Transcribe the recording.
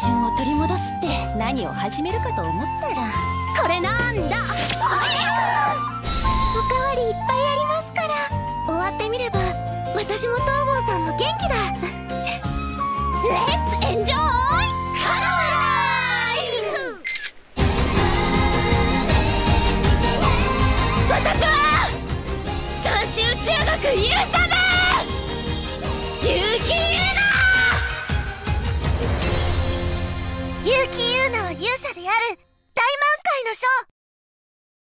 春を取り戻すって何を始めるかと思ったら、これなんだ。 おかわりいっぱいありますから、終わってみれば私も東郷さんも元気だ。レッツエンジョイカロライフ。私は三種中学勇者部結城優奈。結城優奈は勇者である大満開の章。